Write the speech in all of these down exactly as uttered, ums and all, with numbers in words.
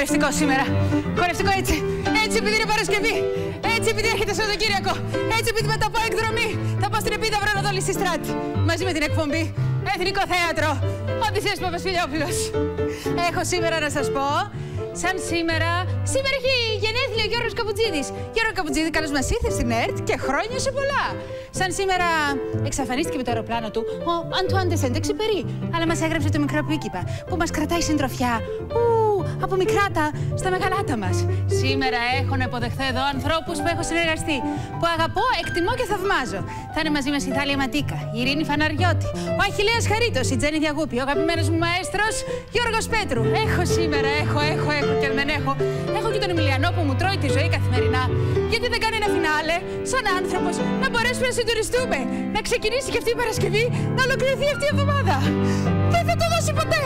χορευτικό σήμερα. Χορευτικό έτσι. Έτσι επειδή είναι Παρασκευή. Έτσι επειδή έρχεται Σαββατοκύριακο. Έτσι επειδή μετά πάω εκδρομή. Θα πάω στην Επίδαυρο να δω Λυσιστράτη. Μαζί με την εκπομπή Εθνικό Θέατρο. Οδυσσέας Παπασφιλιόπουλος. Έχω σήμερα να σας πω. Σαν σήμερα, σήμερα έχει γενέθλια ο Γιώργος Καπουτζίδης. Γιώργο Καπουτζίδη, καλώς μας ήρθες στην ΕΡΤ και χρόνια σε πολλά. Σαν σήμερα εξαφανίστηκε με το αεροπλάνο του ο Αντουάν ντε Σεντ-Εξιπερί, αλλά μας έγραψε το μικρό πρίγκιπα που μας κρατάει συντροφιά. Ου, από μικράτα στα μεγαλάτα μας. Σήμερα έχω να υποδεχθώ εδώ ανθρώπους που έχω συνεργαστεί, που αγαπώ, εκτιμώ και θαυμάζω. Θα είναι μαζί μας η Θάλια Ματίκα, η Ειρήνη Φαναριώτη, ο Αχιλλέας Χαρίτος, η Τζέννη Διαγούπη, ο αγαπημένος μου μαέστρος Γιώργος Πέτρου. Έχω σήμερα, έχω, έχω, έχω και δεν έχω. Έχω και τον Εμιλιανό που μου τρώει τη ζωή καθημερινά. Γιατί δεν κάνει ένα φινάλε, σαν άνθρωπος, να μπορέσουμε να συντονιστούμε, να ξεκινήσει και αυτή η Παρασκευή, να ολοκληρωθεί αυτή η εβδομάδα. Δεν θα το δώσει ποτέ.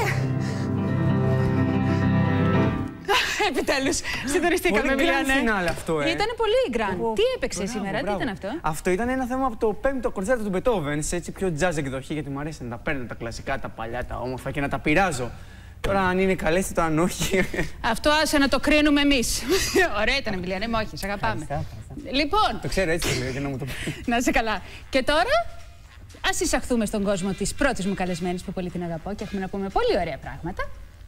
Επιτέλους, συντονιστήκαμε, Εμιλιανέ. Πολύ φινάλε αυτό, ε. Ήταν πολύ γκραν. Τι έπαιξε σήμερα, τι ήταν αυτό? Αυτό ήταν ένα θέμα από το πέμπτο κοντσέρτο του Μπετόβεν, σε έτσι πιο jazz εκδοχή, γιατί μου αρέσει να τα παίρνω τα κλασικά, τα παλιά, τα όμορφα και να τα πειράζω. Τώρα, αν είναι καλές, είτε αν όχι. Αυτό άσε να το κρίνουμε εμείς. Ωραία ήταν, Εμιλιανέ, με όχι, σ' αγαπάμε. Λοιπόν. Το ξέρω έτσι, το λέω, για να μου το πει. Να είσαι καλά. Και τώρα, ας εισαχθούμε στον κόσμο της πρώτης μου καλεσμένης που πολύ την αγαπώ και έχουμε να πούμε πολύ ωραία πράγματα.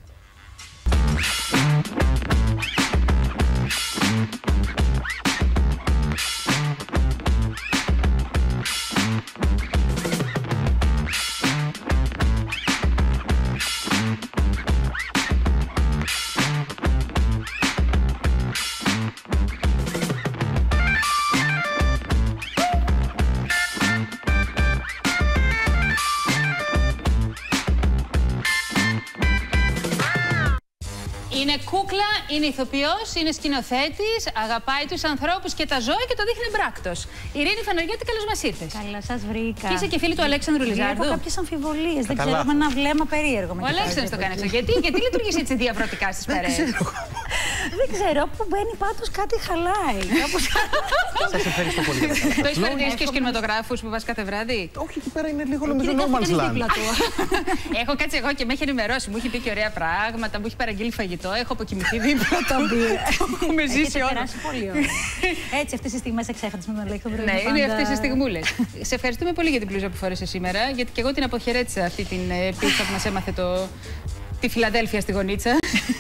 Είναι κούκλα, είναι ηθοποιός, είναι σκηνοθέτης, αγαπάει τους ανθρώπους και τα ζώα και το δείχνει μπράκτος. Ειρήνη Φαναριώτη, καλώς μας ήρθες. Καλώς σας βρήκα. Και είσαι και φίλη του Αλέξανδρου Λizardos. Έχω κάποιες αμφιβολίες. Δεν ξέρω, με ένα βλέμμα περίεργο. Ο Αλέξανδρος το κάνει αυτό. Γιατί, γιατί λειτουργείς έτσι διαφορετικά στις μέρες? Δεν ξέρω, όπου μπαίνει πάντως κάτι χαλάει. Σας ευχαριστώ πολύ. Το έχεις παρατηρήσει και στους κινηματογράφους που πας κάθε βράδυ? Όχι, εκεί πέρα είναι λίγο νομίζω no man's land. Έχω κάτσει εγώ και με έχει ενημερώσει. Μου έχει πει και ωραία πράγματα, μου έχει παραγγείλει φαγητό. Έχω αποκοιμηθεί δίπλα τα μπύρ. Έχουμε ζήσει όλα. Περάσει πολύ ωραία. Έτσι, αυτές τις στιγμές εξέχατες με τον Αλέξανδρο. Ναι, είναι αυτές τις στιγμούλες. Σε ευχαριστούμε πολύ για την πλούζα που φόρεσες σήμερα, γιατί και εγώ την αποχαιρέτησα αυτή την πίτσα που μας έμαθε το... τη Φιλαδέλφια στη γωνίτσα.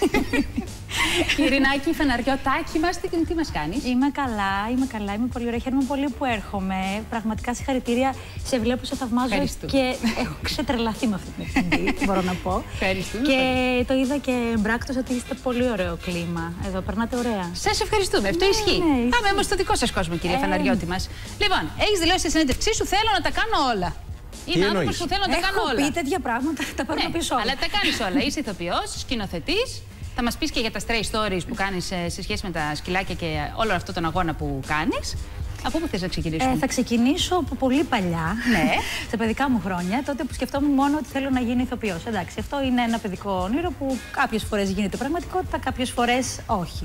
Ειρηνάκη, Φαναριωτάκη μας, τι, τι μας κάνεις? Είμαι καλά, είμαι καλά, είμαι πολύ ωραία. Χαίρομαι πολύ που έρχομαι. Πραγματικά συγχαρητήρια. Σε βλέπω, σε θαυμάζω. Ευχαριστούμε. Και έχω ξετρελαθεί με αυτή την εκπομπή, μπορώ να πω. Ευχαριστούμε. Και το είδα και μπράκτος ότι είστε πολύ ωραίο κλίμα. Εδώ περνάτε ωραία. Σας ευχαριστούμε, αυτό ναι, ισχύει. Ναι, Πάμε όμως στο δικό σας κόσμο, κυρία ε... Φαναριώτη μας. Λοιπόν, έχεις δηλώσει στη συνέντευξή σου, θέλω να τα κάνω όλα. Είμαι άνθρωπος που θέλω να τα κάνω όλα. Έχω πει τέτοια πράγματα, τα παίρνω ναι, πίσω όλα. Αλλά τα κάνεις όλα. Είσαι ηθοποιός, σκηνοθετής. Θα μας πεις και για τα stray stories που κάνεις σε σχέση με τα σκυλάκια και όλο αυτό τον αγώνα που κάνεις. Από πού θες να ξεκινήσουμε? Ε, θα ξεκινήσω από πολύ παλιά, ναι. στα παιδικά μου χρόνια, τότε που σκεφτόμουν μόνο ότι θέλω να γίνω ηθοποιός. Εντάξει, αυτό είναι ένα παιδικό όνειρο που κάποιες φορές γίνεται πραγματικότητα, κάποιες φορές όχι.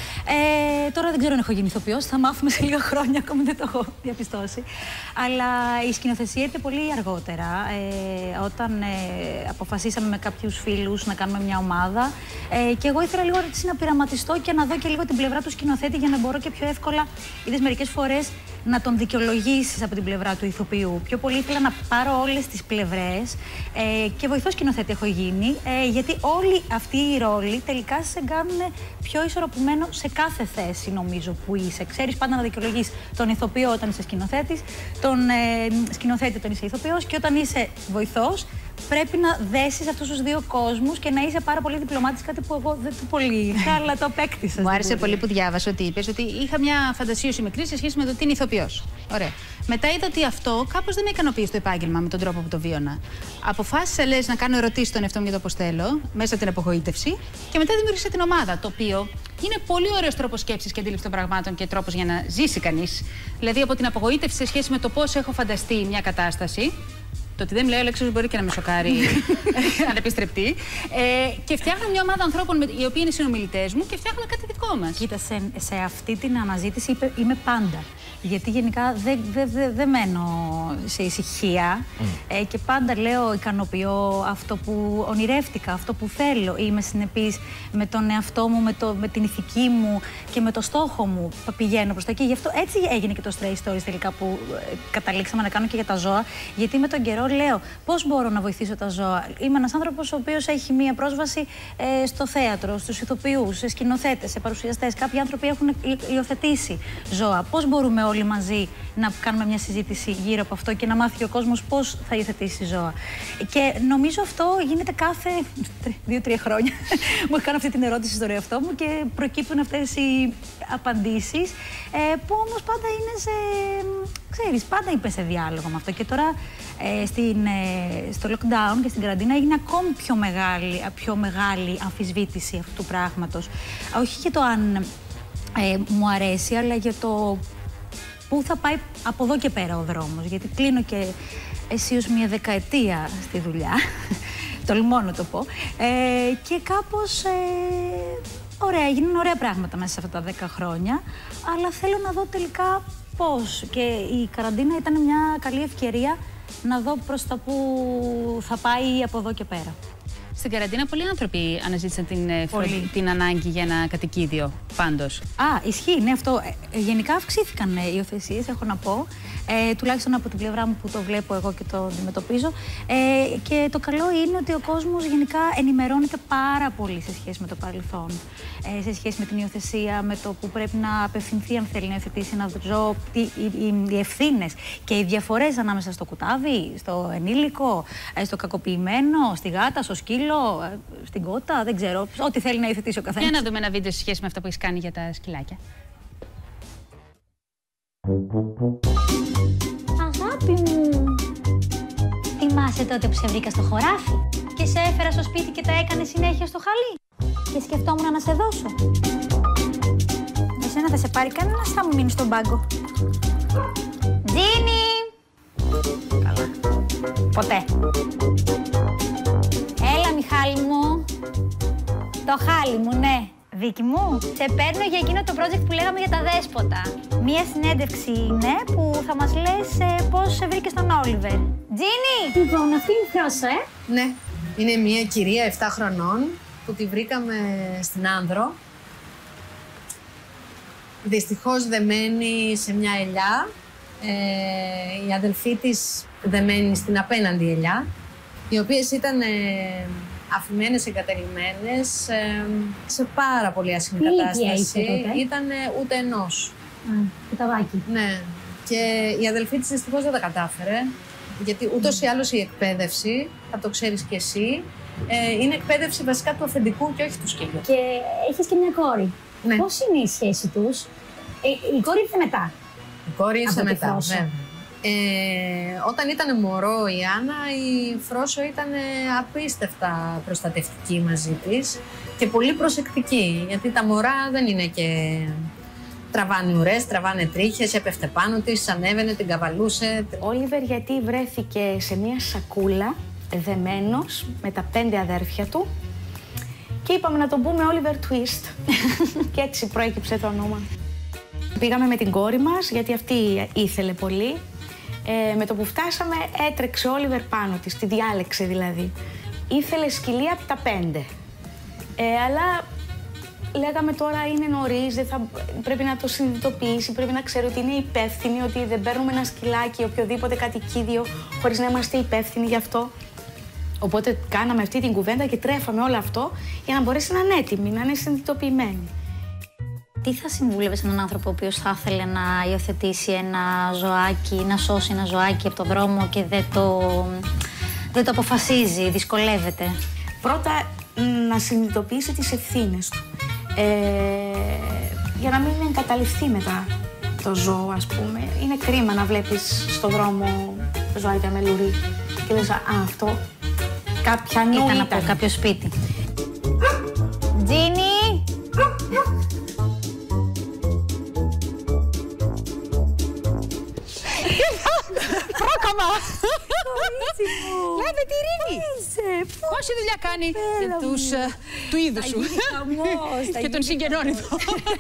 Ε, τώρα δεν ξέρω αν έχω γίνει ηθοποιός, θα μάθουμε σε λίγα χρόνια, ακόμη δεν το έχω διαπιστώσει. Αλλά η σκηνοθεσία ήρθε πολύ αργότερα, ε, όταν ε, αποφασίσαμε με κάποιους φίλους να κάνουμε μια ομάδα. Ε, και εγώ ήθελα λίγο να πειραματιστώ και να δω και λίγο την πλευρά του σκηνοθέτη για να μπορώ και πιο εύκολα, είδες μερικές φορές, να τον δικαιολογήσεις από την πλευρά του ηθοποιού. Πιο πολύ ήθελα να πάρω όλες τις πλευρές ε, και βοηθός σκηνοθέτη έχω γίνει, ε, γιατί όλοι αυτοί οι ρόλοι τελικά σε κάνουν πιο ισορροπημένο σε κάθε θέση, νομίζω, που είσαι. Ξέρεις πάντα να δικαιολογείς τον ηθοποιό όταν είσαι σκηνοθέτης, τον ε, σκηνοθέτη όταν είσαι ηθοποιός και όταν είσαι βοηθός. Πρέπει να δέσεις αυτούς τους δύο κόσμους και να είσαι πάρα πολύ διπλωμάτης, κάτι που εγώ δεν το πολύ είχα, αλλά το απέκτησα. Μου άρεσε πολύ που διάβασα ότι είπες ότι είχα μια φαντασίωση μικρή σε σχέση με το τι είναι ηθοποιός. Ωραία. Μετά είδα ότι αυτό κάπως δεν με ικανοποιεί στο επάγγελμα με τον τρόπο που το βίωνα. Αποφάσισα, λες, να κάνω ερωτήσεις στον εαυτό μου για το πώς θέλω, μέσα από την απογοήτευση, και μετά δημιούργησα την ομάδα. Το οποίο είναι πολύ ωραίος τρόπος σκέψης και αντίληψης των πραγμάτων και τρόπος για να ζήσει κανείς. Δηλαδή, από την απογοήτευση σε σχέση με το πώς έχω φανταστεί μια κατάσταση. Το ότι δεν μιλάει ο Αλέξανδρος μπορεί και να με σοκάρει ανεπιστρεπτή. Ε, και φτιάχνω μια ομάδα ανθρώπων οι οποίοι είναι συνομιλητές μου και φτιάχνουμε κάτι δικό μας. Κοίτα, σε, σε αυτή την αναζήτηση είμαι πάντα. Γιατί γενικά δεν δε, δε, δε μένω σε ησυχία mm. ε, και πάντα λέω ικανοποιώ αυτό που ονειρεύτηκα, αυτό που θέλω. Είμαι συνεπής με τον εαυτό μου, με, το, με την ηθική μου και με το στόχο μου. Πηγαίνω προς τα εκεί. Γι' αυτό έτσι έγινε και το Stray Stories τελικά που ε, καταλήξαμε να κάνω και για τα ζώα. Γιατί με τον καιρό λέω πώς μπορώ να βοηθήσω τα ζώα. Είμαι ένας άνθρωπος ο οποίος έχει μία πρόσβαση ε, στο θέατρο, στους ηθοποιούς, σε σκηνοθέτες, σε παρουσιαστές. Κάποιοι άνθρωποι έχουν υιοθετήσει ζώα. Πώς μπορούμε όλοι μαζί να κάνουμε μια συζήτηση γύρω από αυτό και να μάθει ο κόσμος πώς θα υιοθετήσει ζώα. Και νομίζω αυτό γίνεται κάθε δύο-τρία χρόνια. Μου κάνω αυτή την ερώτηση στο εαυτό μου και προκύπτουν αυτές οι απαντήσεις ε, που όμως πάντα είναι σε... Ξέρεις, πάντα είπε σε διάλογο με αυτό. Και τώρα ε, στην, ε, στο lockdown και στην καραντίνα έγινε ακόμη πιο μεγάλη, πιο μεγάλη αμφισβήτηση αυτού του πράγματος. Όχι για το αν ε, μου αρέσει, αλλά για το πού θα πάει από εδώ και πέρα ο δρόμος. Γιατί κλείνω και αισίως μια δεκαετία στη δουλειά, τολμώ να το πω, ε, και κάπως ε, ωραία, έγιναν ωραία πράγματα μέσα σε αυτά τα δέκα χρόνια, αλλά θέλω να δω τελικά πώς. Και η καραντίνα ήταν μια καλή ευκαιρία να δω προς τα που θα πάει από εδώ και πέρα. Στην καραντίνα πολλοί άνθρωποι αναζήτησαν την, την ανάγκη για ένα κατοικίδιο, πάντως. Α, ισχύει, ναι, αυτό. Ε, γενικά αυξήθηκαν οι υιοθεσίες, έχω να πω. Ε, τουλάχιστον από την πλευρά μου που το βλέπω εγώ και το αντιμετωπίζω. Ε, και το καλό είναι ότι ο κόσμος γενικά ενημερώνεται πάρα πολύ σε σχέση με το παρελθόν. Ε, σε σχέση με την υιοθεσία, με το που πρέπει να απευθυνθεί αν θέλει να υιοθετήσει ένα ζώο, οι, οι, οι ευθύνες και οι διαφορές ανάμεσα στο κουτάβι, στο ενήλικο, στο κακοποιημένο, στη γάτα, στο σκύλο, στην κότα, δεν ξέρω, ό,τι θέλει να υιοθετήσει ο καθένας. Για να δούμε ένα βίντεο σε σχέση με αυτό που έχεις κάνει για τα σκυλάκια. Αγάπη μου, θυμάσαι τότε που σε βρήκα στο χωράφι και σε έφερα στο σπίτι και τα έκανε συνέχεια στο χαλί και σκεφτόμουν να σε δώσω. Εσένα θα σε πάρει κανένας, θα μου μείνει στον πάγκο. Τζίνι! Καλά. Ποτέ. Έλα, Μιχάλη μου. Το χάλι μου, ναι. Δίκη μου, σε παίρνω για εκείνο το project που λέγαμε για τα δέσποτα. Μία συνέντευξη είναι που θα μας λες ε, πώς σε βρήκες τον Όλιβερ. Τζίνι! Λοιπόν, αυτή είναι η Φρόσο, ε. Ναι, είναι μια κυρία επτά χρονών που τη βρήκαμε στην Άνδρο. Δυστυχώς δεμένη σε μια ελιά. Ε, η αδελφή της δεμένη στην απέναντι ελιά, οι οποίες ήταν... Ε, αφημένες, εγκαταλειμμένες, ε, σε πάρα πολύ άσχημη κατάσταση. Ήταν ούτε ενός. Κουταβάκι. Ναι. Και η αδελφή της δυστυχώς δεν τα κατάφερε. Γιατί ούτως ή άλλως η εκπαίδευση, θα το ξέρεις κι εσύ, ε, είναι εκπαίδευση βασικά του αφεντικού και όχι του σκύλου. Και έχεις και μια κόρη. Ναι. Πώς είναι η σχέση τους? Ε, η κόρη ήρθε μετά. Η κόρη ήρθε μετά, βέβαια. Ε, όταν ήταν μωρό η Άννα, η Φρόσο ήταν απίστευτα προστατευτική μαζί της και πολύ προσεκτική, γιατί τα μωρά δεν είναι και τραβάνε ουρές, τραβάνε τρίχες, έπεφτε πάνω της, ανέβαινε, την καβαλούσε. Ο Όλιβερ γιατί βρέθηκε σε μια σακούλα δεμένος με τα πέντε αδέρφια του και είπαμε να τον πούμε Oliver Twist και έτσι προέκυψε το όνομα. Πήγαμε με την κόρη μας γιατί αυτή ήθελε πολύ. Ε, με το που φτάσαμε έτρεξε ο Όλιβερ πάνω της, τη διάλεξε δηλαδή. Ήθελε σκυλή από τα πέντε. Ε, αλλά λέγαμε τώρα είναι νωρίς, δεν θα... πρέπει να το συνειδητοποιήσει, πρέπει να ξέρει ότι είναι υπεύθυνη, ότι δεν παίρνουμε ένα σκυλάκι, οποιοδήποτε κατοικίδιο, χωρίς να είμαστε υπεύθυνοι γι' αυτό. Οπότε κάναμε αυτή την κουβέντα και τρέφαμε όλο αυτό για να μπορέσει να είναι έτοιμη, να είναι συνειδητοποιημένη. Τι θα συμβούλευες έναν άνθρωπο ο οποίος θα ήθελε να υιοθετήσει ένα ζωάκι, να σώσει ένα ζωάκι από τον δρόμο και δεν το, δεν το αποφασίζει, δυσκολεύεται? Πρώτα, να συνειδητοποιήσει τις ευθύνες του. Ε, για να μην εγκαταλειφθεί μετά το ζώο, ας πούμε. Είναι κρίμα να βλέπεις στον δρόμο ζωάκια με λουρί και λες, α, αυτό κάποια νου ήταν, ήταν από κάποιο σπίτι. Τζίνι! Πρόκαμα! Κορίτσι μου. Λάβε τη Ειρήνη. Πόση δουλειά κάνει τους, του είδους σου και των συγγενών εδώ.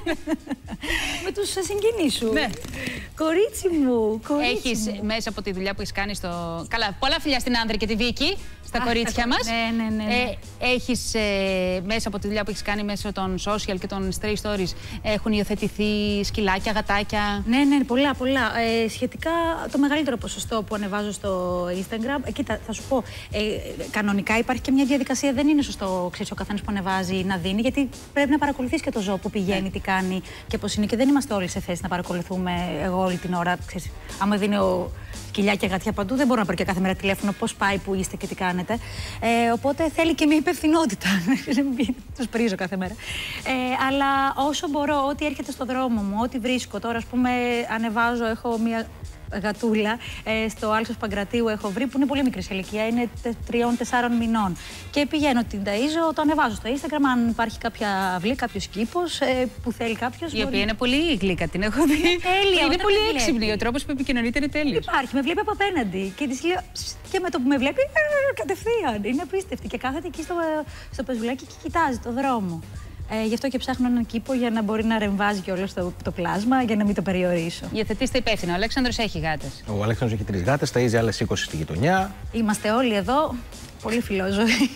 Με τους συγγενείς σου. Ναι. Κορίτσι μου, κορίτσι Έχεις μου. μέσα από τη δουλειά που έχεις κάνει στο... Καλά, πολλά φιλιά στην Άνδρη και τη Βίκη, στα Α, κορίτσια τα... μας. Ναι, ναι, ναι. ναι. Ε, έχεις ε, μέσα από τη δουλειά που έχεις κάνει μέσω των social και των stray stories, έχουν υιοθετηθεί σκυλάκια, γατάκια. Ναι, ναι, πολλά, πολλά. Ε, σχετικά το μεγαλύτερο ποσοστό που ανεβάζω στο Instagram. Ε, κοίτα, θα σου πω. Ε, κανονικά υπάρχει και μια διαδικασία. Δεν είναι σωστό, ξέρεις, ο καθένας που ανεβάζει να δίνει, γιατί πρέπει να παρακολουθείς και το ζώο που πηγαίνει, ναι. τι κάνει και πώς είναι. Και δεν είμαστε όλοι σε θέση να παρακολουθούμε εγώ όλη την ώρα. Ξέρεις, άμα δίνει ο σκυλιά και γατιά παντού, δεν μπορώ να πάρω και κάθε μέρα τηλέφωνο πώς πάει, που είστε και τι κάνετε. Ε, οπότε θέλει και μια υπευθυνότητα. Τους πρίζω κάθε μέρα. Ε, αλλά όσο μπορώ, ό,τι έρχεται στο δρόμο μου, ό,τι βρίσκω. Τώρα, ας πούμε, ανεβάζω, έχω μια γατούλα ε, στο Άλσος Παγκρατίου, έχω βρει, που είναι πολύ μικρή σε ηλικία, είναι τριών τεσσάρων μηνών. Και πηγαίνω, την ταΐζω, το ανεβάζω στο Instagram. Αν υπάρχει κάποια αυλή, κάποιο κήπο ε, που θέλει κάποιο. Η οποία είναι πολύ γλύκα, την έχω δει. Είναι τέλεια. Είναι πολύ έξυπνη. Ο τρόπος που επικοινωνείται είναι τέλειος. Υπάρχει, με βλέπει από απέναντι. Και τη λέω. Και με το που με βλέπει, κατευθείαν. Είναι απίστευτη. Και κάθεται εκεί στο, στο πεζουλάκι και κοιτάζει το δρόμο. Ε, γι' αυτό και ψάχνω έναν κήπο για να μπορεί να ρεμβάζει και όλο το, το πλάσμα, για να μην το περιορίσω. Υιοθετήστε υπεύθυνα. Ο Αλέξανδρος έχει γάτες. Ο Αλέξανδρος έχει τρεις γάτες, ταΐζει άλλες είκοσι στη γειτονιά. Είμαστε όλοι εδώ πολύ φιλόζωοι.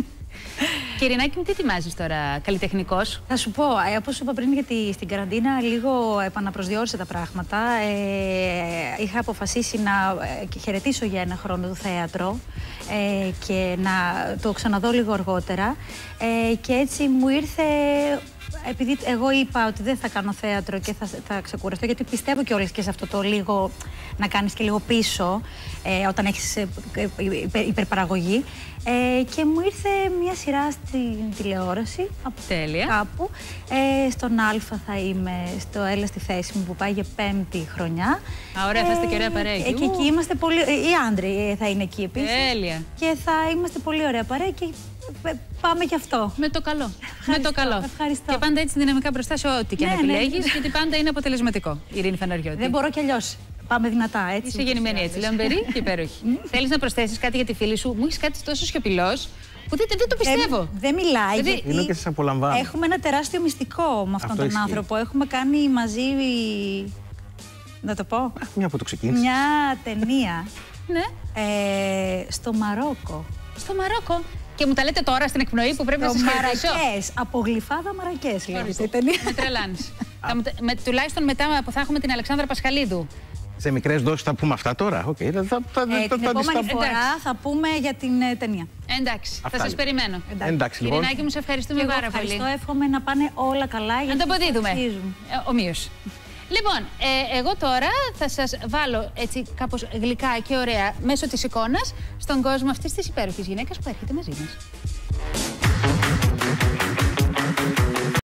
Και Ειρηνάκη μου, τι ετοιμάζεις τώρα, καλλιτεχνικός? Θα σου πω, ε, όπως σου είπα πριν, γιατί στην καραντίνα λίγο επαναπροσδιορίσα τα πράγματα. Ε, είχα αποφασίσει να ε, χαιρετήσω για ένα χρόνο το θέατρο ε, και να το ξαναδώ λίγο αργότερα. Ε, και έτσι μου ήρθε... Επειδή εγώ είπα ότι δεν θα κάνω θέατρο και θα, θα ξεκουραστώ, γιατί πιστεύω κιόλας και σε αυτό το λίγο να κάνεις και λίγο πίσω ε, όταν έχεις ε, υπερ, υπερπαραγωγή. Ε, και μου ήρθε μια σειρά στην τηλεόραση. Τέλεια. Κάπου. Ε, στον Αλφα θα είμαι, στο Έλα στη θέση μου, που πάει για πέμπτη χρονιά. Α, ωραία, ε, θα είστε και ωραία παρέα. Και εκεί είμαστε πολύ... Οι άντροι θα είναι εκεί επίσης. Τέλεια. Και θα είμαστε πολύ ωραία παρέα και πάμε γι' αυτό. Με το καλό. Ευχαριστώ, με το καλό. Ευχαριστώ. Και πάντα έτσι δυναμικά μπροστά σε ό,τι και ναι, να επιλέγεις, ναι, ναι. γιατί πάντα είναι αποτελεσματικό. Ειρήνη Φαναριώτη. Δεν μπορώ κι αλλιώς. Πάμε δυνατά, έτσι. Είσαι γεννημένη έτσι, λαμπερή και υπέροχη. Θέλεις να προσθέσεις κάτι για τη φίλη σου? Μου έχεις κάτι τόσο σιωπηλός που δεν, δεν το πιστεύω. Δεν, δεν μιλάει. Δηλαδή, είναι και σας απολαμβάνω. Έχουμε ένα τεράστιο μυστικό με αυτόν Αυτό τον ισχύει. άνθρωπο. Έχουμε κάνει μαζί. Να το πω. Μια που το ξεκίνησε. Μια ταινία. Ναι. Ε, στο Μαρόκο. Στο Μαρόκο. Και μου τα λέτε τώρα στην εκπνοή που πρέπει Το να σας χαιρετήσω. Μαρακές. Από γλυφάδα Μαρακές λέγεται η ταινία. Με τρελάνεις. Θα μου τε- με, τουλάχιστον μετά που θα έχουμε την Αλεξάνδρα Πασχαλίδου. Σε μικρές δόσεις θα πούμε αυτά τώρα. Okay. Θα, θα, θα, Ε, θα, την θα, επόμενη θα, φορά Εντάξει. θα πούμε για την ε, ταινία. Εντάξει, Αυτά θα σας λοιπόν. περιμένω. Εντάξει λοιπόν. Ειρηνάκη μου, σε ευχαριστούμε Και εγώ πάρα πολύ. ευχαριστώ. Εύχομαι να πάνε όλα καλά. Να γιατί το αποδίδουμε. αξίζουν. Ε, ομοίως. Λοιπόν, ε, εγώ τώρα θα σας βάλω έτσι κάπως γλυκά και ωραία μέσω της εικόνας στον κόσμο αυτής της υπέροχης γυναίκας που έρχεται μαζί μας.